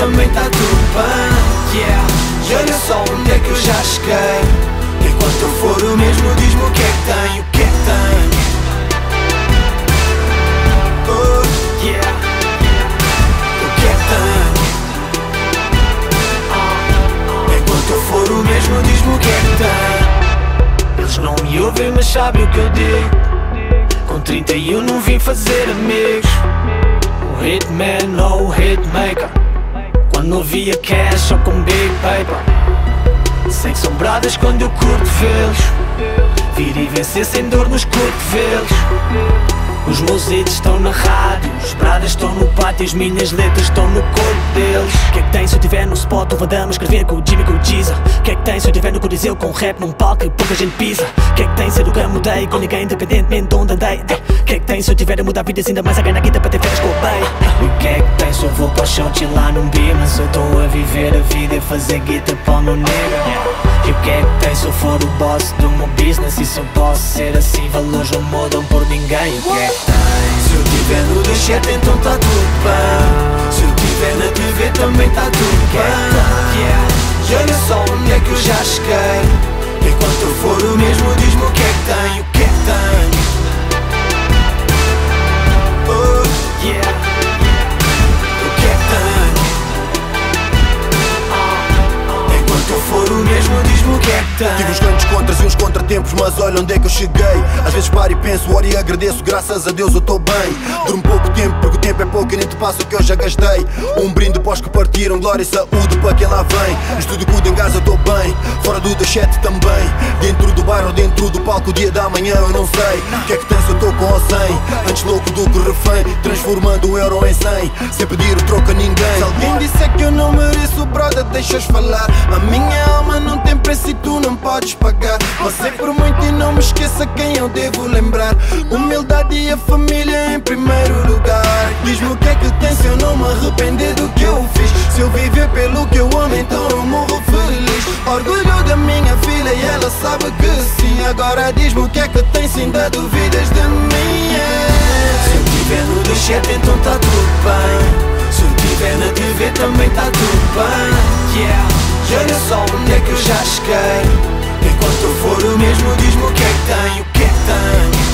também tá tudo bem, yeah. E olha só onde é que eu já cheguei. Enquanto eu for o mesmo, diz-me o que é que tenho, o que é que tenho. Oh, yeah. O que é que tenho. Enquanto eu for o mesmo, diz-me o que é que tenho. Eles não me ouvem, mas sabem o que eu digo. Com 31 não vim fazer amigos. O hitman ou o hitmaker. Quando não via cash só com big paper. Sem sombradas quando eu curto vê-los. Vir e vencer sem dor nos cotovelos. Os meus hits estão na rádio, os bradas estão no pátio, as minhas letras estão no corpo deles. O que é que tem se eu tiver no spot, o Van Damme escrever com o Jimmy com o Giza? O que é que tem se eu tiver no Coliseu com rap num palco e pouca gente pisa? O que é que tem se eu nunca mudei com ninguém independentemente de onde andei? O que é que tem se eu tiver a mudar vidas ainda mais a ganhar guita para ter férias com o bem? E o que é que tem se eu vou para o chão chilar num beat? Mas eu estou a viver a vida e fazer guita para o meu nigga. E o que é que tem se eu for o boss do meu business? E se eu posso ser assim, valores não mudam por ninguém. O que é que tem? Se eu tiver no deixete então tá tudo bem. Se eu tiver na TV também tá tudo bem, yeah. E olha só onde é que eu já cheguei. Enquanto eu for o mesmo, diz-me o que é que tenho, o que é que tenho. Oh, yeah. O que é que tenho. Enquanto eu for o mesmo, diz-me o que é que tenho. Tive uns grandes contras e uns contratempos, mas olha onde é que eu cheguei. Às vezes paro e penso, oro e agradeço, graças a Deus eu estou bem. Durmo pouco tempo, porque o tempo é pouco e nem te passo o que eu já gastei. Um brinde para os que partiram, glória e saúde para quem lá vem. No estúdio cuido, em casa eu estou bem, fora do deixete também. Dentro do bairro, dentro do palco, o dia da manhã eu não sei. O que é que tem se eu estou com o 100? Antes louco do que refém, transformando o euro em 100, sem pedir o troco a ninguém. Se alguém disser que eu não mereço, brother, deixas falar. A minha alma não tem preço e tu não podes pagar. Passei por muito e não me esqueça quem eu devo lembrar. Humildade e a família em primeiro lugar. Diz-me o que é que tem se eu não me arrepender do que eu fiz. Se eu viver pelo que eu amo, então eu morro feliz. Orgulho da minha filha e ela sabe que sim. Agora diz-me o que é que tem se ainda duvidas de mim, yeah. Se eu tiver no deixete então tá tudo bem. Se eu tiver na TV também tá tudo bem, yeah. E olha só onde é que eu já cheguei. Enquanto eu for o mesmo, diz-me o que é que tenho, o que é que tenho.